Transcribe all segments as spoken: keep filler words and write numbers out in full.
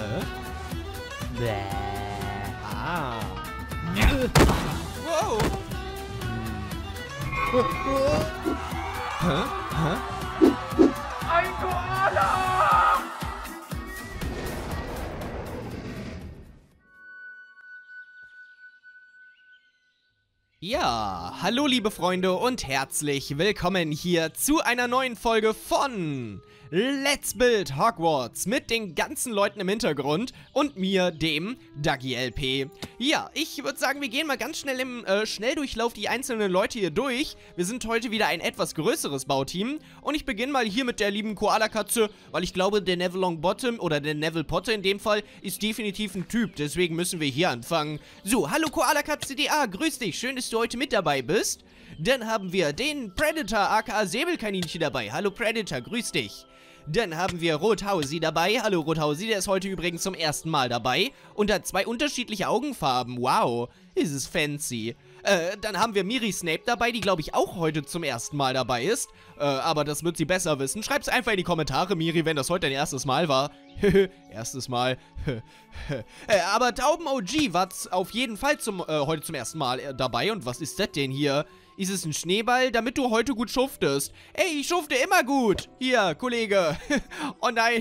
Hä? Bäh. Ah. Wow. Hä? Hä? Ein Koala! Ja, hallo liebe Freunde und herzlich willkommen hier zu einer neuen Folge von Let's Build Hogwarts mit den ganzen Leuten im Hintergrund und mir, dem Dagi L P. Ja, ich würde sagen, wir gehen mal ganz schnell im äh, Schnelldurchlauf die einzelnen Leute hier durch. Wir sind heute wieder ein etwas größeres Bauteam und ich beginne mal hier mit der lieben Koala-Katze, weil ich glaube, der Neville Longbottom oder der Neville Potter in dem Fall ist definitiv ein Typ, deswegen müssen wir hier anfangen. So, hallo Koala-Katze D A, grüß dich, schön, dass du heute mit dabei bist. Dann haben wir den Predator aka Säbelkaninchen dabei. Hallo Predator, grüß dich. Dann haben wir Rothausi dabei. Hallo Rothausi, der ist heute übrigens zum ersten Mal dabei und hat zwei unterschiedliche Augenfarben. Wow, ist es fancy. Äh, dann haben wir Miri Snape dabei, die glaube ich auch heute zum ersten Mal dabei ist. Äh, aber das wird sie besser wissen. Schreib's einfach in die Kommentare, Miri, wenn das heute dein erstes Mal war. erstes Mal. äh, aber Tauben O G war auf jeden Fall zum, äh, heute zum ersten Mal äh, dabei. Und was ist das denn hier? Ist es ein Schneeball, damit du heute gut schuftest? Ey, ich schufte immer gut. Hier, Kollege. Oh nein.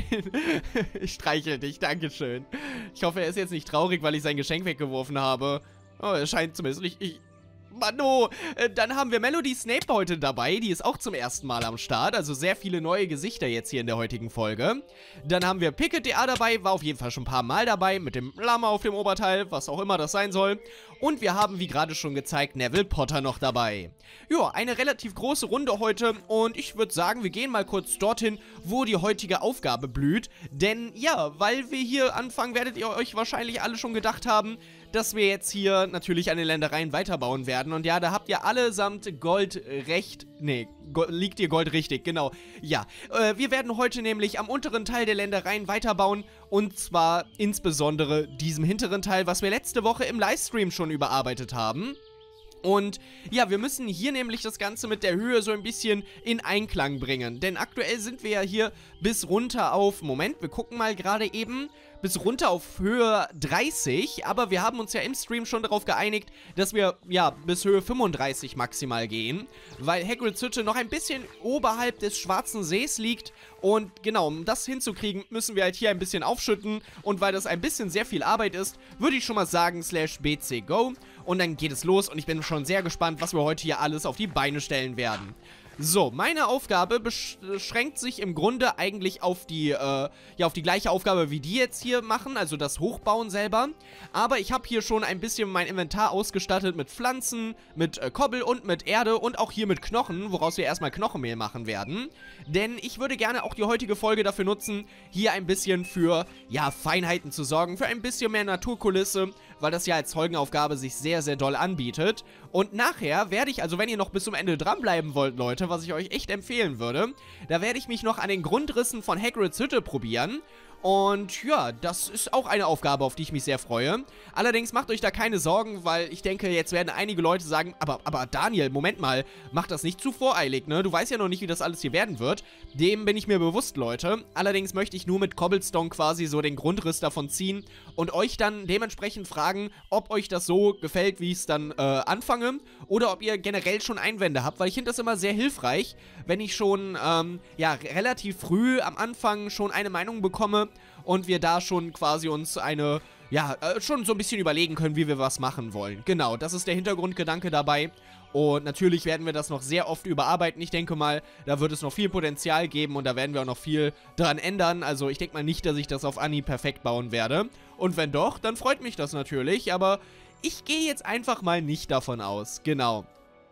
Ich streichel dich, dankeschön. Ich hoffe, er ist jetzt nicht traurig, weil ich sein Geschenk weggeworfen habe. Oh, er scheint zumindest nicht... Ich, Mano, dann haben wir Melody Snape heute dabei, die ist auch zum ersten Mal am Start, also sehr viele neue Gesichter jetzt hier in der heutigen Folge. Dann haben wir Pickett D A dabei, war auf jeden Fall schon ein paar Mal dabei, mit dem Lama auf dem Oberteil, was auch immer das sein soll. Und wir haben, wie gerade schon gezeigt, Neville Potter noch dabei. Ja, eine relativ große Runde heute und ich würde sagen, wir gehen mal kurz dorthin, wo die heutige Aufgabe blüht. Denn ja, weil wir hier anfangen, werdet ihr euch wahrscheinlich alle schon gedacht haben, dass wir jetzt hier natürlich an den Ländereien weiterbauen werden. Und ja, da habt ihr allesamt Gold recht. Nee, Go liegt ihr Gold richtig, genau. Ja, äh, wir werden heute nämlich am unteren Teil der Ländereien weiterbauen. Und zwar insbesondere diesem hinteren Teil, was wir letzte Woche im Livestream schon überarbeitet haben. Und ja, wir müssen hier nämlich das Ganze mit der Höhe so ein bisschen in Einklang bringen. Denn aktuell sind wir ja hier bis runter auf, Moment, wir gucken mal gerade eben, bis runter auf Höhe dreißig. Aber wir haben uns ja im Stream schon darauf geeinigt, dass wir, ja, bis Höhe fünfunddreißig maximal gehen. Weil Hagrids Hütte noch ein bisschen oberhalb des Schwarzen Sees liegt. Und genau, um das hinzukriegen, müssen wir halt hier ein bisschen aufschütten. Und weil das ein bisschen sehr viel Arbeit ist, würde ich schon mal sagen, slash B C Go. Und dann geht es los und ich bin schon sehr gespannt, was wir heute hier alles auf die Beine stellen werden. So, meine Aufgabe beschränkt sich im Grunde eigentlich auf die, äh, ja, auf die gleiche Aufgabe, wie die jetzt hier machen, also das Hochbauen selber. Aber ich habe hier schon ein bisschen mein Inventar ausgestattet mit Pflanzen, mit äh, Kobbel und mit Erde und auch hier mit Knochen, woraus wir erstmal Knochenmehl machen werden. Denn ich würde gerne auch die heutige Folge dafür nutzen, hier ein bisschen für, ja, Feinheiten zu sorgen, für ein bisschen mehr Naturkulisse, weil das ja als Folgenaufgabe sich sehr, sehr doll anbietet. Und nachher werde ich, also wenn ihr noch bis zum Ende dranbleiben wollt, Leute, was ich euch echt empfehlen würde, da werde ich mich noch an den Grundrissen von Hagrids Hütte probieren. Und ja, das ist auch eine Aufgabe, auf die ich mich sehr freue. Allerdings macht euch da keine Sorgen, weil ich denke, jetzt werden einige Leute sagen, aber, aber Daniel, Moment mal, mach das nicht zu voreilig, ne? Du weißt ja noch nicht, wie das alles hier werden wird. Dem bin ich mir bewusst, Leute. Allerdings möchte ich nur mit Cobblestone quasi so den Grundriss davon ziehen und euch dann dementsprechend fragen, ob euch das so gefällt, wie ich es dann äh, anfange, oder ob ihr generell schon Einwände habt, weil ich finde das immer sehr hilfreich, wenn ich schon, ähm, ja, relativ früh am Anfang schon eine Meinung bekomme, und wir da schon quasi uns eine, ja, äh, schon so ein bisschen überlegen können, wie wir was machen wollen. Genau, das ist der Hintergrundgedanke dabei. Und natürlich werden wir das noch sehr oft überarbeiten. Ich denke mal, da wird es noch viel Potenzial geben und da werden wir auch noch viel dran ändern. Also ich denke mal nicht, dass ich das auf Anhieb perfekt bauen werde. Und wenn doch, dann freut mich das natürlich. Aber ich gehe jetzt einfach mal nicht davon aus. Genau.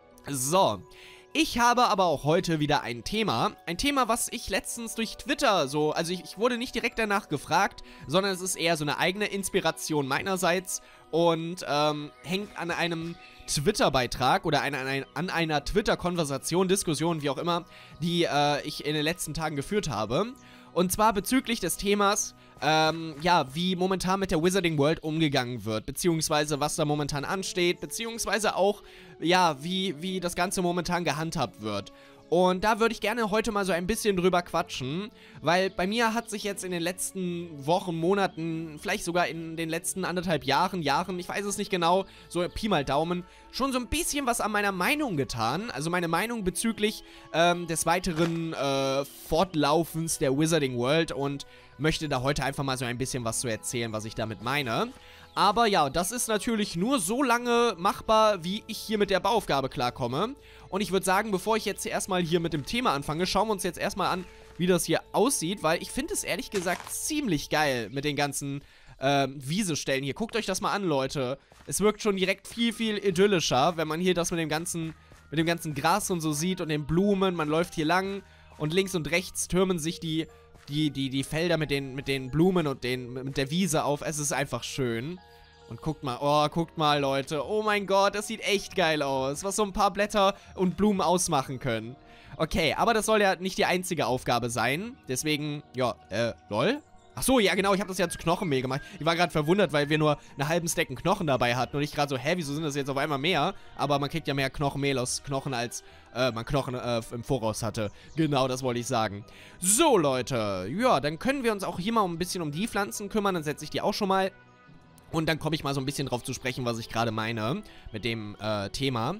So. Ich habe aber auch heute wieder ein Thema, ein Thema, was ich letztens durch Twitter so, also ich, ich wurde nicht direkt danach gefragt, sondern es ist eher so eine eigene Inspiration meinerseits und ähm, hängt an einem Twitter-Beitrag oder an, an, an einer Twitter-Konversation, Diskussion, wie auch immer, die äh, ich in den letzten Tagen geführt habe. Und zwar bezüglich des Themas, ähm, ja, wie momentan mit der Wizarding World umgegangen wird, beziehungsweise was da momentan ansteht, beziehungsweise auch, ja, wie, wie das Ganze momentan gehandhabt wird. Und da würde ich gerne heute mal so ein bisschen drüber quatschen, weil bei mir hat sich jetzt in den letzten Wochen, Monaten, vielleicht sogar in den letzten anderthalb Jahren, Jahren, ich weiß es nicht genau, so Pi mal Daumen, schon so ein bisschen was an meiner Meinung getan. Also meine Meinung bezüglich ähm, des weiteren äh, Fortlaufens der Wizarding World und möchte da heute einfach mal so ein bisschen was zu erzählen, was ich damit meine. Aber ja, das ist natürlich nur so lange machbar, wie ich hier mit der Bauaufgabe klarkomme. Und ich würde sagen, bevor ich jetzt erstmal hier mit dem Thema anfange, schauen wir uns jetzt erstmal an, wie das hier aussieht, weil ich finde es ehrlich gesagt ziemlich geil mit den ganzen ähm, Wiesestellen hier. Guckt euch das mal an, Leute. Es wirkt schon direkt viel, viel idyllischer, wenn man hier das mit dem ganzen, mit dem ganzen Gras und so sieht und den Blumen. Man läuft hier lang und links und rechts türmen sich die Die, die, die Felder mit den, mit den Blumen und den, mit der Wiese auf. Es ist einfach schön. Und guckt mal, oh, guckt mal, Leute. Oh mein Gott, das sieht echt geil aus. Was so ein paar Blätter und Blumen ausmachen können. Okay, aber das soll ja nicht die einzige Aufgabe sein. Deswegen, ja, äh, lol. Ach so, ja genau, ich habe das ja zu Knochenmehl gemacht. Ich war gerade verwundert, weil wir nur einen halben Stacken Knochen dabei hatten. Und ich gerade so, hä, wieso sind das jetzt auf einmal mehr? Aber man kriegt ja mehr Knochenmehl aus Knochen, als äh, man Knochen äh, im Voraus hatte. Genau, das wollte ich sagen. So, Leute, ja, dann können wir uns auch hier mal ein bisschen um die Pflanzen kümmern. Dann setze ich die auch schon mal. Und dann komme ich mal so ein bisschen drauf zu sprechen, was ich gerade meine mit dem äh, Thema.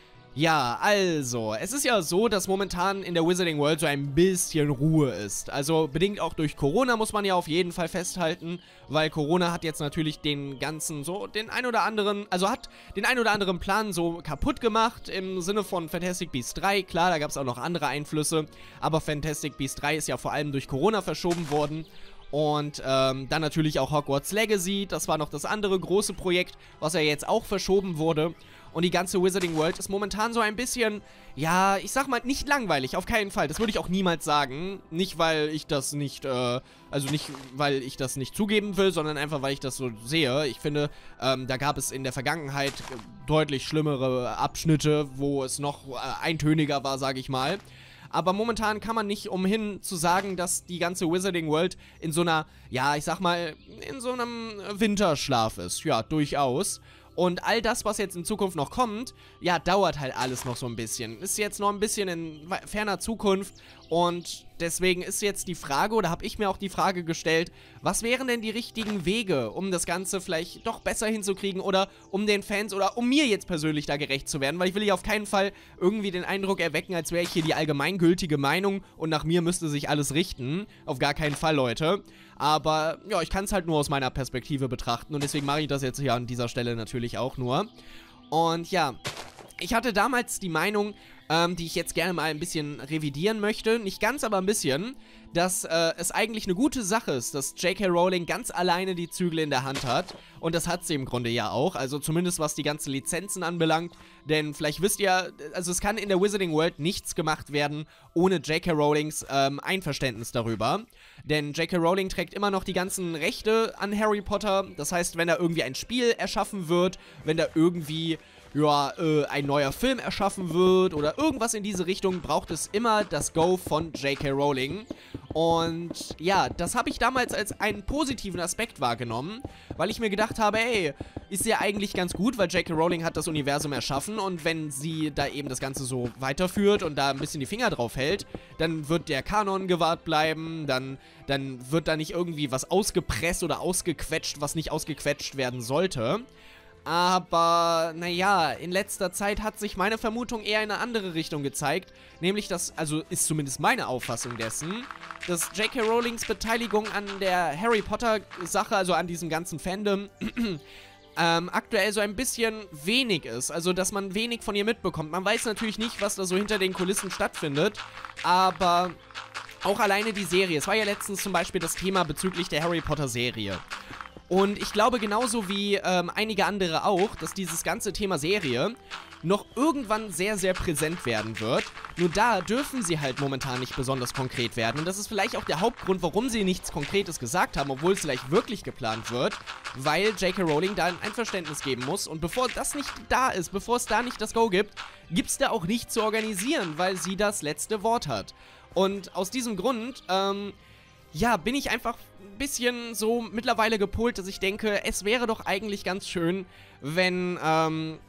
Ja, also, es ist ja so, dass momentan in der Wizarding World so ein bisschen Ruhe ist. Also, bedingt auch durch Corona muss man ja auf jeden Fall festhalten, weil Corona hat jetzt natürlich den ganzen, so, den ein oder anderen, also hat den ein oder anderen Plan so kaputt gemacht im Sinne von Fantastic Beasts drei. Klar, da gab es auch noch andere Einflüsse, aber Fantastic Beasts drei ist ja vor allem durch Corona verschoben worden. Und ähm, dann natürlich auch Hogwarts Legacy, das war noch das andere große Projekt, was ja jetzt auch verschoben wurde. Und die ganze Wizarding World ist momentan so ein bisschen, ja, ich sag mal, nicht langweilig, auf keinen Fall. Das würde ich auch niemals sagen. Nicht, weil ich das nicht, äh, also nicht, weil ich das nicht zugeben will, sondern einfach, weil ich das so sehe. Ich finde, ähm, da gab es in der Vergangenheit deutlich schlimmere Abschnitte, wo es noch äh, eintöniger war, sage ich mal. Aber momentan kann man nicht umhin zu sagen, dass die ganze Wizarding World in so einer, ja, ich sag mal, in so einem Winterschlaf ist. Ja, durchaus. Und all das, was jetzt in Zukunft noch kommt, ja, dauert halt alles noch so ein bisschen. Ist jetzt noch ein bisschen in ferner Zukunft und deswegen ist jetzt die Frage, oder habe ich mir auch die Frage gestellt, was wären denn die richtigen Wege, um das Ganze vielleicht doch besser hinzukriegen oder um den Fans oder um mir jetzt persönlich da gerecht zu werden, weil ich will hier auf keinen Fall irgendwie den Eindruck erwecken, als wäre ich hier die allgemeingültige Meinung und nach mir müsste sich alles richten. Auf gar keinen Fall, Leute. Aber, ja, ich kann es halt nur aus meiner Perspektive betrachten und deswegen mache ich das jetzt hier an dieser Stelle natürlich auch nur. Und ja, ich hatte damals die Meinung, ähm, die ich jetzt gerne mal ein bisschen revidieren möchte, nicht ganz, aber ein bisschen, dass äh, es eigentlich eine gute Sache ist, dass J K Rowling ganz alleine die Zügel in der Hand hat. Und das hat sie im Grunde ja auch, also zumindest was die ganzen Lizenzen anbelangt. Denn vielleicht wisst ihr, also es kann in der Wizarding World nichts gemacht werden ohne J K Rowlings ähm, Einverständnis darüber. Denn J K Rowling trägt immer noch die ganzen Rechte an Harry Potter. Das heißt, wenn da irgendwie ein Spiel erschaffen wird, wenn da irgendwie, ja, äh, ein neuer Film erschaffen wird oder irgendwas in diese Richtung, braucht es immer das Go von J K Rowling. Und ja, das habe ich damals als einen positiven Aspekt wahrgenommen, weil ich mir gedacht habe, ey, ist ja eigentlich ganz gut, weil J K Rowling hat das Universum erschaffen und wenn sie da eben das Ganze so weiterführt und da ein bisschen die Finger drauf hält, dann wird der Kanon gewahrt bleiben, dann, dann wird da nicht irgendwie was ausgepresst oder ausgequetscht, was nicht ausgequetscht werden sollte. Aber, naja, in letzter Zeit hat sich meine Vermutung eher in eine andere Richtung gezeigt. Nämlich, dass, also ist zumindest meine Auffassung dessen, dass J K Rowlings Beteiligung an der Harry Potter Sache, also an diesem ganzen Fandom, ähm, aktuell so ein bisschen wenig ist. Also, dass man wenig von ihr mitbekommt. Man weiß natürlich nicht, was da so hinter den Kulissen stattfindet, aber auch alleine die Serie. Es war ja letztens zum Beispiel das Thema bezüglich der Harry Potter Serie. Und ich glaube genauso wie ähm, einige andere auch, dass dieses ganze Thema Serie noch irgendwann sehr, sehr präsent werden wird. Nur da dürfen sie halt momentan nicht besonders konkret werden. Und das ist vielleicht auch der Hauptgrund, warum sie nichts Konkretes gesagt haben, obwohl es vielleicht wirklich geplant wird, weil J K Rowling da ein Einverständnis geben muss. Und bevor das nicht da ist, bevor es da nicht das Go gibt, gibt es da auch nichts zu organisieren, weil sie das letzte Wort hat. Und aus diesem Grund, ähm, ja, bin ich einfach ein bisschen so mittlerweile gepolt, dass ich denke, es wäre doch eigentlich ganz schön, wenn, ähm,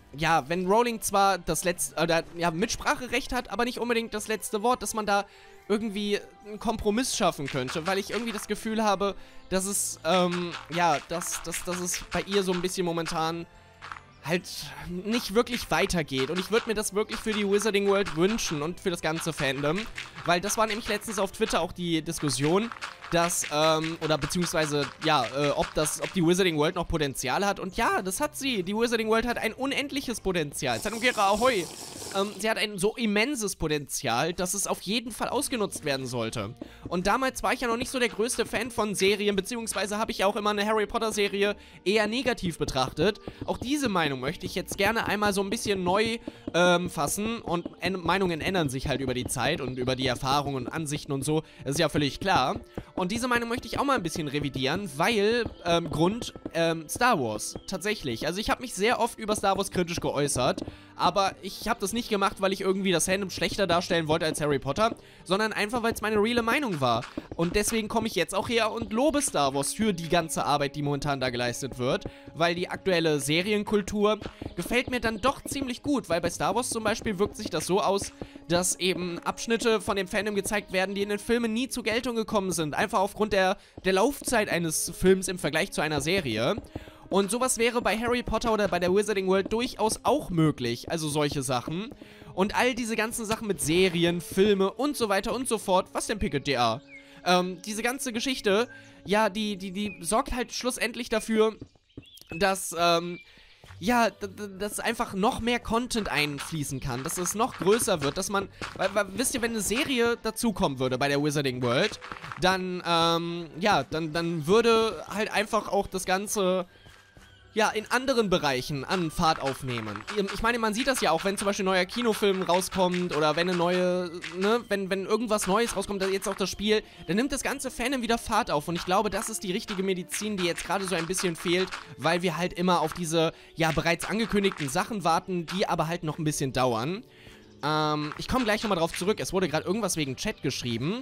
ja, wenn Rowling zwar das letzte, oder ja, Mitspracherecht hat, aber nicht unbedingt das letzte Wort, dass man da irgendwie einen Kompromiss schaffen könnte, weil ich irgendwie das Gefühl habe, dass es, ähm, ja, dass, dass, dass es bei ihr so ein bisschen momentan halt nicht wirklich weitergeht. Und ich würde mir das wirklich für die Wizarding World wünschen und für das ganze Fandom, weil das war nämlich letztens auf Twitter auch die Diskussion, dass, ähm, oder beziehungsweise, ja, äh, ob das, ob die Wizarding World noch Potenzial hat. Und ja, das hat sie. Die Wizarding World hat ein unendliches Potenzial. Sanukera Ahoi! Ähm, sie hat ein so immenses Potenzial, dass es auf jeden Fall ausgenutzt werden sollte. Und damals war ich ja noch nicht so der größte Fan von Serien, beziehungsweise habe ich ja auch immer eine Harry Potter Serie eher negativ betrachtet. Auch diese Meinung möchte ich jetzt gerne einmal so ein bisschen neu ähm, fassen. Und Meinungen ändern sich halt über die Zeit und über die Erfahrungen und Ansichten und so. Das ist ja völlig klar. Und diese Meinung möchte ich auch mal ein bisschen revidieren, weil, ähm, Grund, ähm, Star Wars, tatsächlich. Also ich habe mich sehr oft über Star Wars kritisch geäußert, aber ich habe das nicht gemacht, weil ich irgendwie das Fandom schlechter darstellen wollte als Harry Potter, sondern einfach, weil es meine reale Meinung war. Und deswegen komme ich jetzt auch her und lobe Star Wars für die ganze Arbeit, die momentan da geleistet wird, weil die aktuelle Serienkultur gefällt mir dann doch ziemlich gut, weil bei Star Wars zum Beispiel wirkt sich das so aus, dass eben Abschnitte von dem Fandom gezeigt werden, die in den Filmen nie zur Geltung gekommen sind. Einfach aufgrund der, der Laufzeit eines Films im Vergleich zu einer Serie. Und sowas wäre bei Harry Potter oder bei der Wizarding World durchaus auch möglich. Also solche Sachen. Und all diese ganzen Sachen mit Serien, Filme und so weiter und so fort. Was denn Picket D A? Ähm, diese ganze Geschichte, ja, die, die, die sorgt halt schlussendlich dafür, dass, ähm, ja, dass einfach noch mehr Content einfließen kann, dass es noch größer wird, dass man, weil, weil, wisst ihr, wenn eine Serie dazukommen würde bei der Wizarding World, dann, ähm, ja, dann, dann würde halt einfach auch das Ganze, ja, in anderen Bereichen an Fahrt aufnehmen. Ich meine, man sieht das ja auch, wenn zum Beispiel ein neuer Kinofilm rauskommt oder wenn eine neue, ne, wenn, wenn irgendwas Neues rauskommt, jetzt auch das Spiel, dann nimmt das ganze Fandom wieder Fahrt auf. Und ich glaube, das ist die richtige Medizin, die jetzt gerade so ein bisschen fehlt, weil wir halt immer auf diese, ja, bereits angekündigten Sachen warten, die aber halt noch ein bisschen dauern. Ähm, ich komme gleich nochmal drauf zurück. Es wurde gerade irgendwas wegen Chat geschrieben.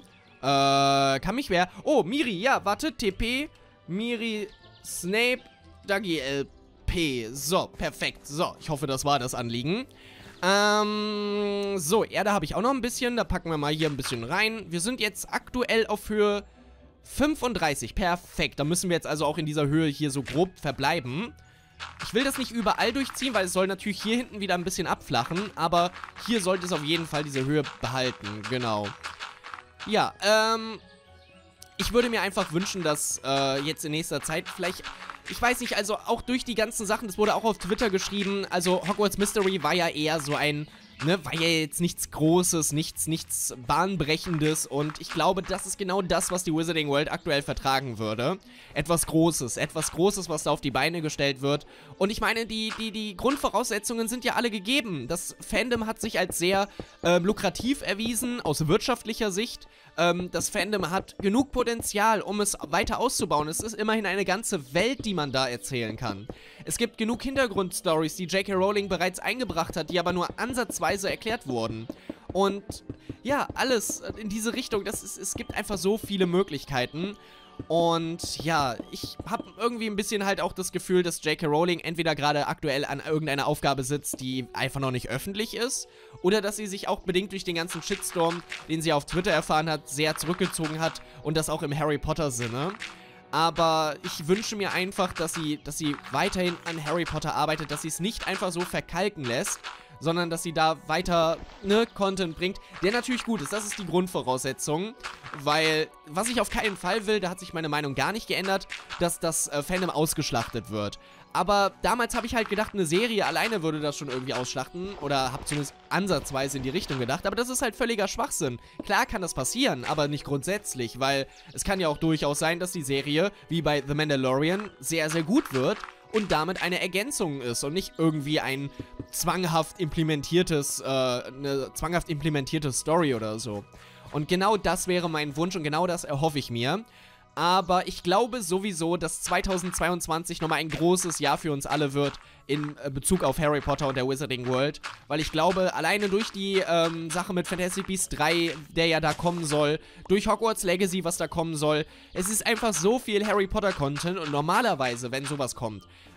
Äh, kann mich wer... Oh, Miri, ja, warte, T P, Miri, Snape, Dagi L P. So, perfekt. So, ich hoffe, das war das Anliegen. Ähm, so, Erde habe ich auch noch ein bisschen. Da packen wir mal hier ein bisschen rein. Wir sind jetzt aktuell auf Höhe fünfunddreißig. Perfekt. Da müssen wir jetzt also auch in dieser Höhe hier so grob verbleiben. Ich will das nicht überall durchziehen, weil es soll natürlich hier hinten wieder ein bisschen abflachen. Aber hier sollte es auf jeden Fall diese Höhe behalten. Genau. Ja, ähm... ich würde mir einfach wünschen, dass äh, jetzt in nächster Zeit vielleicht... Ich weiß nicht, also auch durch die ganzen Sachen, das wurde auch auf Twitter geschrieben, also Hogwarts Mystery war ja eher so ein, ne, war ja jetzt nichts Großes, nichts, nichts Bahnbrechendes und ich glaube, das ist genau das, was die Wizarding World aktuell vertragen würde. Etwas Großes, etwas Großes, was da auf die Beine gestellt wird. Und ich meine, die, die, die Grundvoraussetzungen sind ja alle gegeben. Das Fandom hat sich als sehr äh, lukrativ erwiesen, aus wirtschaftlicher Sicht. Ähm, das Fandom hat genug Potenzial, um es weiter auszubauen. Es ist immerhin eine ganze Welt, die man da erzählen kann. Es gibt genug Hintergrundstories, die J K Rowling bereits eingebracht hat, die aber nur ansatzweise erklärt wurden. Und ja, alles in diese Richtung, das ist, es gibt einfach so viele Möglichkeiten. Und ja, ich habe irgendwie ein bisschen halt auch das Gefühl, dass J K Rowling entweder gerade aktuell an irgendeiner Aufgabe sitzt, die einfach noch nicht öffentlich ist, oder dass sie sich auch bedingt durch den ganzen Shitstorm, den sie auf Twitter erfahren hat, sehr zurückgezogen hat und das auch im Harry Potter Sinne. Aber ich wünsche mir einfach, dass sie, dass sie weiterhin an Harry Potter arbeitet, dass sie es nicht einfach so verkalken lässt, sondern dass sie da weiter, ne, Content bringt, der natürlich gut ist. Das ist die Grundvoraussetzung, weil, was ich auf keinen Fall will, da hat sich meine Meinung gar nicht geändert, dass das äh, Fandom ausgeschlachtet wird. Aber damals habe ich halt gedacht, eine Serie alleine würde das schon irgendwie ausschlachten oder habe zumindest ansatzweise in die Richtung gedacht, aber das ist halt völliger Schwachsinn. Klar kann das passieren, aber nicht grundsätzlich, weil es kann ja auch durchaus sein, dass die Serie, wie bei The Mandalorian, sehr, sehr gut wird und damit eine Ergänzung ist und nicht irgendwie ein zwanghaft implementiertes, äh, eine zwanghaft implementierte Story oder so. Und genau das wäre mein Wunsch und genau das erhoffe ich mir. Aber ich glaube sowieso, dass zweitausendzweiundzwanzig nochmal ein großes Jahr für uns alle wird in Bezug auf Harry Potter und der Wizarding World. Weil ich glaube, alleine durch die ähm, Sache mit Fantastic Beasts drei, der ja da kommen soll, durch Hogwarts Legacy, was da kommen soll, es ist einfach so viel Harry Potter Content und normalerweise, wenn sowas kommt,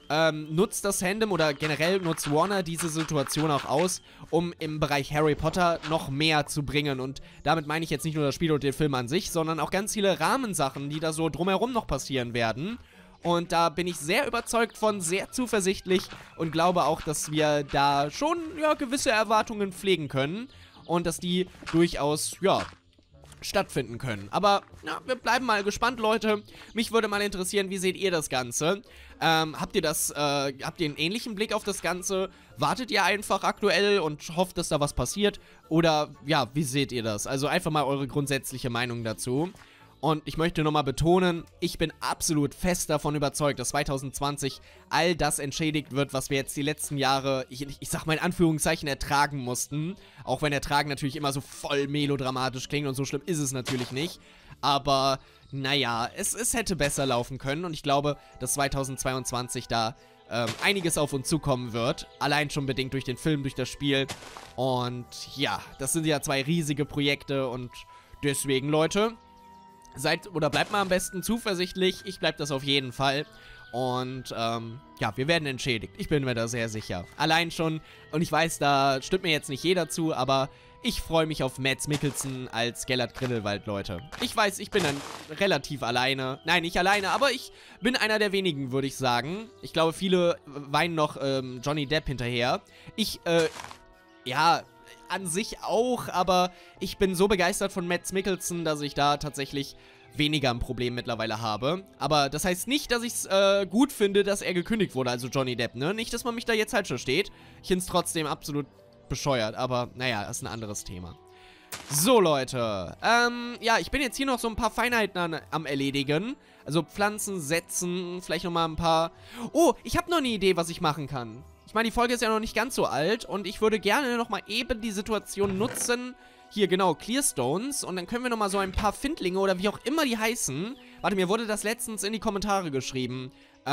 ähm, nutzt das Fandom oder generell nutzt Warner diese Situation auch aus, um im Bereich Harry Potter noch mehr zu bringen. Und damit meine ich jetzt nicht nur das Spiel und den Film an sich, sondern auch ganz viele Rahmensachen, die da so drumherum noch passieren werden. Und da bin ich sehr überzeugt von, sehr zuversichtlich und glaube auch, dass wir da schon, ja, gewisse Erwartungen pflegen können und dass die durchaus, ja, stattfinden können. Aber, ja, wir bleiben mal gespannt, Leute. Mich würde mal interessieren, wie seht ihr das Ganze? Ähm, habt ihr das, äh, habt ihr einen ähnlichen Blick auf das Ganze? Wartet ihr einfach aktuell und hofft, dass da was passiert? Oder, ja, wie seht ihr das? Also einfach mal eure grundsätzliche Meinung dazu. Und ich möchte nochmal betonen, ich bin absolut fest davon überzeugt, dass zwanzig zwanzig all das entschädigt wird, was wir jetzt die letzten Jahre, ich, ich sag mal in Anführungszeichen, ertragen mussten. Auch wenn Ertragen natürlich immer so voll melodramatisch klingt und so schlimm ist es natürlich nicht. Aber, naja, es, es hätte besser laufen können und ich glaube, dass zwanzig zweiundzwanzig da ähm, einiges auf uns zukommen wird. Allein schon bedingt durch den Film, durch das Spiel. Und ja, das sind ja zwei riesige Projekte und deswegen, Leute, seid oder bleibt mal am besten zuversichtlich. Ich bleib das auf jeden Fall. Und, ähm, ja, wir werden entschädigt. Ich bin mir da sehr sicher. Allein schon, und ich weiß, da stimmt mir jetzt nicht jeder zu, aber ich freue mich auf Mads Mikkelsen als Gellert Grindelwald, Leute. Ich weiß, ich bin dann relativ alleine. Nein, nicht alleine, aber ich bin einer der wenigen, würde ich sagen. Ich glaube, viele weinen noch ähm, Johnny Depp hinterher. Ich, äh, ja, an sich auch, aber ich bin so begeistert von Mads Mikkelsen, dass ich da tatsächlich weniger ein Problem mittlerweile habe. Aber das heißt nicht, dass ich es äh, gut finde, dass er gekündigt wurde, also Johnny Depp, ne? Nicht, dass man mich da jetzt falsch versteht. Ich finde es trotzdem absolut bescheuert, aber naja, das ist ein anderes Thema. So, Leute, ähm, ja, ich bin jetzt hier noch so ein paar Feinheiten an, am Erledigen. Also Pflanzen setzen, vielleicht nochmal ein paar... Oh, ich habe noch eine Idee, was ich machen kann. Ich meine, die Folge ist ja noch nicht ganz so alt und ich würde gerne nochmal eben die Situation nutzen. Hier, genau, Clearstones. Und dann können wir nochmal so ein paar Findlinge oder wie auch immer die heißen. Warte, mir wurde das letztens in die Kommentare geschrieben.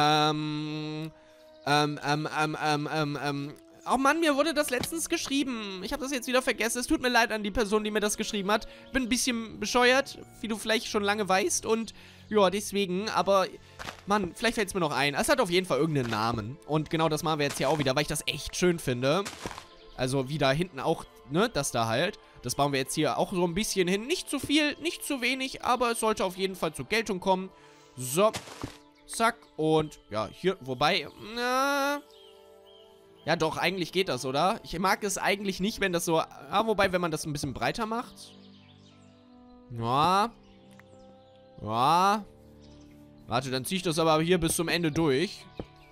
Ähm, ähm, ähm, ähm, ähm, ähm, ähm. Oh Mann, mir wurde das letztens geschrieben. Ich habe das jetzt wieder vergessen. Es tut mir leid an die Person, die mir das geschrieben hat. Bin ein bisschen bescheuert, wie du vielleicht schon lange weißt. Und ja, deswegen, aber Mann, vielleicht fällt es mir noch ein. Es hat auf jeden Fall irgendeinen Namen. Und genau das machen wir jetzt hier auch wieder, weil ich das echt schön finde. Also wie da hinten auch, ne, das da halt. Das bauen wir jetzt hier auch so ein bisschen hin. Nicht zu viel, nicht zu wenig, aber es sollte auf jeden Fall zur Geltung kommen. So, zack. Und ja, hier, wobei, na... Ja, doch, eigentlich geht das, oder? Ich mag es eigentlich nicht, wenn das so... Ah, wobei, wenn man das ein bisschen breiter macht. Ja. Ja. Warte, dann ziehe ich das aber hier bis zum Ende durch.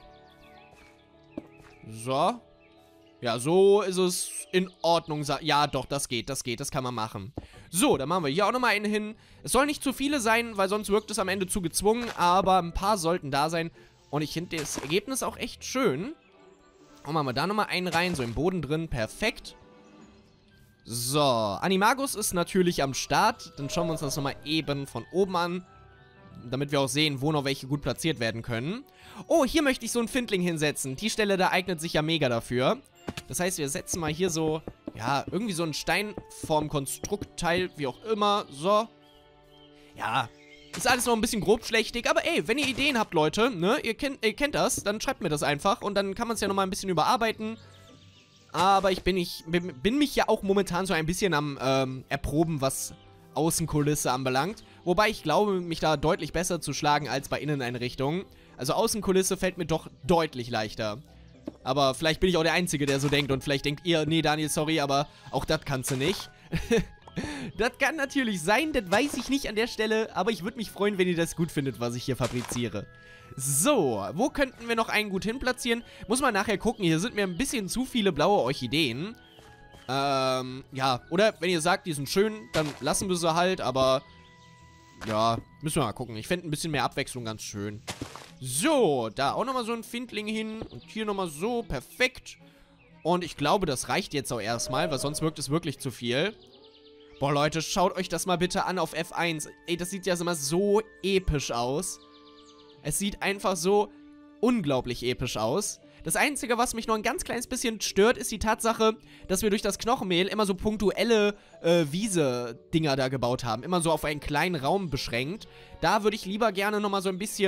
So. Ja, so ist es in Ordnung. Ja, doch, das geht, das geht, das kann man machen. So, dann machen wir hier auch nochmal einen hin. Es soll nicht zu viele sein, weil sonst wirkt es am Ende zu gezwungen, aber ein paar sollten da sein. Und ich finde das Ergebnis auch echt schön. Und machen wir da nochmal einen rein, so im Boden drin. Perfekt. So, Animagus ist natürlich am Start. Dann schauen wir uns das nochmal eben von oben an. Damit wir auch sehen, wo noch welche gut platziert werden können. Oh, hier möchte ich so einen Findling hinsetzen. Die Stelle da eignet sich ja mega dafür. Das heißt, wir setzen mal hier so, ja, irgendwie so ein Steinform-Konstruktteil, wie auch immer. So. Ja, ist alles noch ein bisschen grobschlächtig, aber ey, wenn ihr Ideen habt, Leute, ne, ihr kennt, ihr kennt das, dann schreibt mir das einfach und dann kann man es ja nochmal ein bisschen überarbeiten. Aber ich bin, nicht, bin, bin mich ja auch momentan so ein bisschen am ähm, Erproben, was Außenkulisse anbelangt. Wobei ich glaube, mich da deutlich besser zu schlagen als bei Inneneinrichtungen. Also Außenkulisse fällt mir doch deutlich leichter. Aber vielleicht bin ich auch der Einzige, der so denkt und vielleicht denkt ihr, nee, Daniel, sorry, aber auch das kannst du nicht. Das kann natürlich sein, das weiß ich nicht an der Stelle, aber ich würde mich freuen, wenn ihr das gut findet, was ich hier fabriziere. So, wo könnten wir noch einen gut hinplatzieren? Muss man nachher gucken, hier sind mir ein bisschen zu viele blaue Orchideen. Ähm, ja, oder wenn ihr sagt, die sind schön, dann lassen wir sie halt, aber ja, müssen wir mal gucken. Ich fände ein bisschen mehr Abwechslung ganz schön. So, da auch nochmal so ein Findling hin und hier nochmal so, perfekt. Und ich glaube, das reicht jetzt auch erstmal, weil sonst wirkt es wirklich zu viel. Boah, Leute, schaut euch das mal bitte an auf F eins. Ey, das sieht ja immer so episch aus. Es sieht einfach so unglaublich episch aus. Das Einzige, was mich noch ein ganz kleines bisschen stört, ist die Tatsache, dass wir durch das Knochenmehl immer so punktuelle äh, Wiese-Dinger da gebaut haben. Immer so auf einen kleinen Raum beschränkt. Da würde ich lieber gerne nochmal so ein bisschen,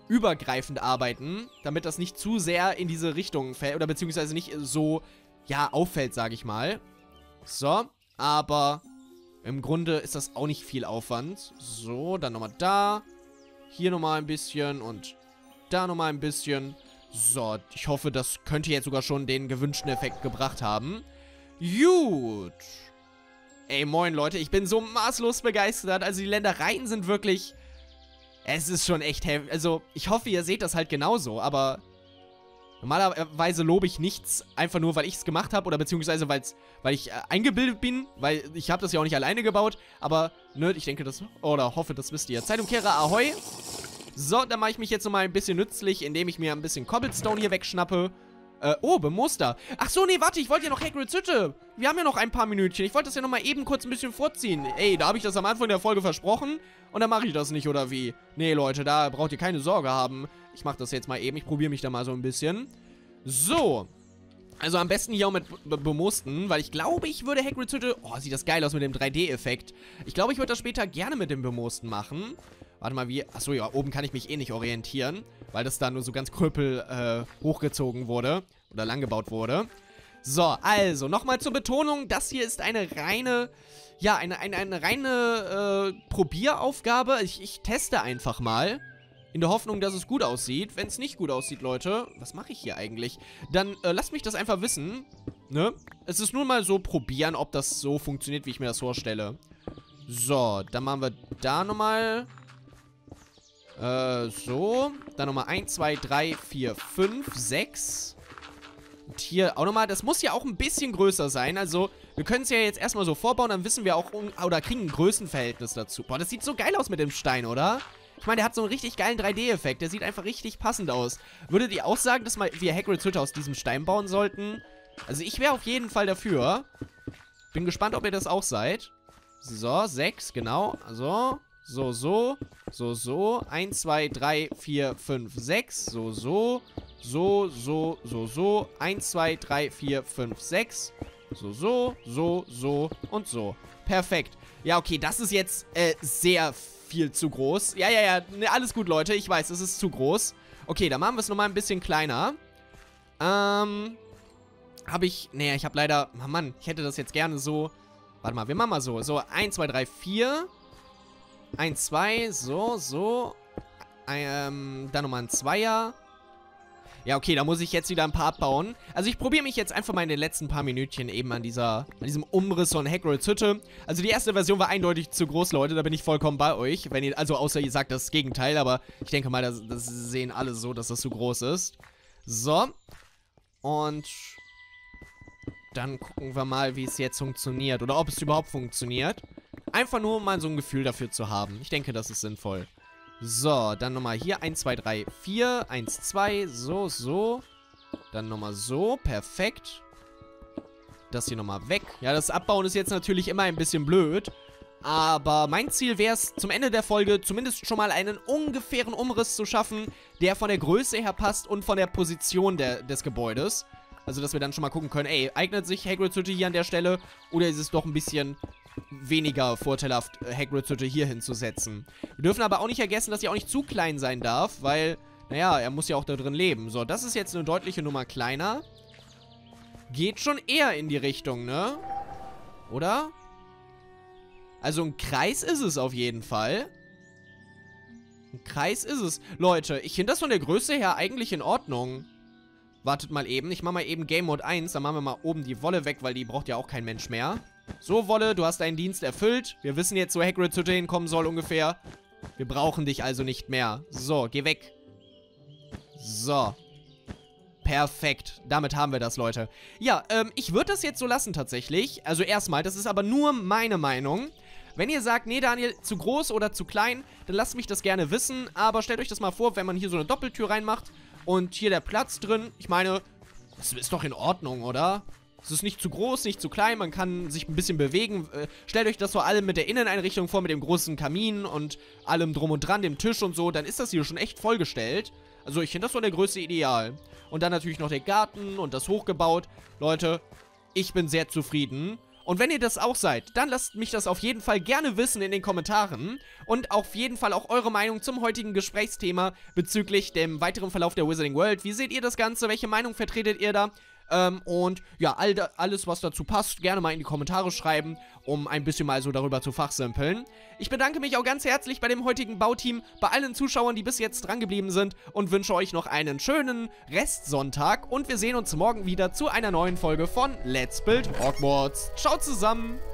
übergreifend arbeiten, damit das nicht zu sehr in diese Richtung fällt, oder beziehungsweise nicht so, ja, auffällt, sage ich mal. So, aber im Grunde ist das auch nicht viel Aufwand. So, dann nochmal da, hier nochmal ein bisschen und da nochmal ein bisschen. So, ich hoffe, das könnte jetzt sogar schon den gewünschten Effekt gebracht haben. Gut. Ey, moin, Leute. Ich bin so maßlos begeistert. Also, die Ländereien sind wirklich... Es ist schon echt heftig. Also, ich hoffe, ihr seht das halt genauso. Aber normalerweise lobe ich nichts, einfach nur, weil ich es gemacht habe. Oder beziehungsweise, weil's, weil ich äh, eingebildet bin. Weil ich habe das ja auch nicht alleine gebaut. Aber, ne, ich denke, das... Oder hoffe, das wisst ihr. Zeitumkehrer, ahoi. So, dann mache ich mich jetzt nochmal ein bisschen nützlich, indem ich mir ein bisschen Cobblestone hier wegschnappe. Äh, oh, Bemuster. Ach so, nee, warte, ich wollte ja noch Hagrids Hütte. Wir haben ja noch ein paar Minütchen. Ich wollte das ja nochmal eben kurz ein bisschen vorziehen. Ey, da habe ich das am Anfang der Folge versprochen und dann mache ich das nicht, oder wie? Nee, Leute, da braucht ihr keine Sorge haben. Ich mache das jetzt mal eben. Ich probiere mich da mal so ein bisschen. So. Also am besten hier auch mit Bemusten, weil ich glaube, ich würde Hagrids Hütte... Oh, sieht das geil aus mit dem drei D-Effekt. Ich glaube, ich würde das später gerne mit dem Bemusten machen. Warte mal, wie... Achso, ja, oben kann ich mich eh nicht orientieren, weil das da nur so ganz krüppel äh, hochgezogen wurde oder lang gebaut wurde. So, also, nochmal zur Betonung, das hier ist eine reine... Ja, eine, eine, eine reine äh, Probieraufgabe. Ich, ich teste einfach mal. In der Hoffnung, dass es gut aussieht. Wenn es nicht gut aussieht, Leute, was mache ich hier eigentlich? Dann äh, lasst mich das einfach wissen, ne? Es ist nur mal so probieren, ob das so funktioniert, wie ich mir das vorstelle. So, dann machen wir da nochmal... Äh, so. Dann nochmal eins, zwei, drei, vier, fünf, sechs. Und hier auch nochmal, das muss ja auch ein bisschen größer sein. Also, wir können es ja jetzt erstmal so vorbauen, dann wissen wir auch, oder kriegen ein Größenverhältnis dazu. Boah, das sieht so geil aus mit dem Stein, oder? Ich meine, der hat so einen richtig geilen drei D-Effekt. Der sieht einfach richtig passend aus. Würdet ihr auch sagen, dass wir Hagrids Hütte aus diesem Stein bauen sollten? Also ich wäre auf jeden Fall dafür. Bin gespannt, ob ihr das auch seid. So, sechs, genau. So, so, so, so, so. eins, zwei, drei, vier, fünf, sechs. So, so, so, so, so, so. eins, zwei, drei, vier, fünf, sechs. So, so, so, so und so. Perfekt. Ja, okay, das ist jetzt äh, sehr viel zu groß. Ja, ja, ja, ne, alles gut, Leute. Ich weiß, es ist zu groß. Okay, dann machen wir es nochmal ein bisschen kleiner. Ähm, habe ich, nee, ich habe leider, oh Mann, ich hätte das jetzt gerne so, warte mal, wir machen mal so, so, eins, zwei, drei, vier, eins, zwei, so, so, ähm, dann nochmal ein Zweier. Ja, okay, da muss ich jetzt wieder ein paar abbauen. Also ich probiere mich jetzt einfach mal in den letzten paar Minütchen eben an dieser, an diesem Umriss von Hagrids Hütte. Also die erste Version war eindeutig zu groß, Leute, da bin ich vollkommen bei euch. Wenn ihr, also außer ihr sagt das Gegenteil, aber ich denke mal, das, das sehen alle so, dass das zu groß ist. So. Und dann gucken wir mal, wie es jetzt funktioniert. Oder ob es überhaupt funktioniert. Einfach nur, um mal so ein Gefühl dafür zu haben. Ich denke, das ist sinnvoll. So, dann nochmal hier. eins, zwei, drei, vier. eins, zwei. So, so. Dann nochmal so. Perfekt. Das hier nochmal weg. Ja, das Abbauen ist jetzt natürlich immer ein bisschen blöd. Aber mein Ziel wäre es, zum Ende der Folge zumindest schon mal einen ungefähren Umriss zu schaffen, der von der Größe her passt und von der Position der, des Gebäudes. Also, dass wir dann schon mal gucken können, ey, eignet sich Hagrids Hütte hier an der Stelle? Oder ist es doch ein bisschen weniger vorteilhaft, Hagrids Hütte hier hinzusetzen? Wir dürfen aber auch nicht vergessen, dass sie auch nicht zu klein sein darf, weil, naja, er muss ja auch da drin leben. So, das ist jetzt eine deutliche Nummer kleiner. Geht schon eher in die Richtung, ne? Oder? Also ein Kreis ist es auf jeden Fall. Ein Kreis ist es. Leute, ich finde das von der Größe her eigentlich in Ordnung. Wartet mal eben. Ich mache mal eben Game Mode eins. Dann machen wir mal oben die Wolle weg, weil die braucht ja auch kein Mensch mehr. So, Wolle, du hast deinen Dienst erfüllt. Wir wissen jetzt, wo Hagrids Hütte hinkommen soll ungefähr. Wir brauchen dich also nicht mehr. So, geh weg. So. Perfekt. Damit haben wir das, Leute. Ja, ähm, ich würde das jetzt so lassen tatsächlich. Also erstmal, das ist aber nur meine Meinung. Wenn ihr sagt, nee, Daniel, zu groß oder zu klein, dann lasst mich das gerne wissen. Aber stellt euch das mal vor, wenn man hier so eine Doppeltür reinmacht und hier der Platz drin. Ich meine, das ist doch in Ordnung, oder? Es ist nicht zu groß, nicht zu klein, man kann sich ein bisschen bewegen. Äh, stellt euch das vor allem mit der Inneneinrichtung vor, mit dem großen Kamin und allem drum und dran, dem Tisch und so. Dann ist das hier schon echt vollgestellt. Also ich finde das von der Größe ideal. Und dann natürlich noch der Garten und das hochgebaut. Leute, ich bin sehr zufrieden. Und wenn ihr das auch seid, dann lasst mich das auf jeden Fall gerne wissen in den Kommentaren und auf jeden Fall auch eure Meinung zum heutigen Gesprächsthema bezüglich dem weiteren Verlauf der Wizarding World. Wie seht ihr das Ganze? Welche Meinung vertretet ihr da? Ähm, und ja, all da, alles, was dazu passt, gerne mal in die Kommentare schreiben, um ein bisschen mal so darüber zu fachsimpeln. Ich bedanke mich auch ganz herzlich bei dem heutigen Bauteam, bei allen Zuschauern, die bis jetzt dran geblieben sind und wünsche euch noch einen schönen Restsonntag und wir sehen uns morgen wieder zu einer neuen Folge von Let's Build Hogwarts. Ciao zusammen!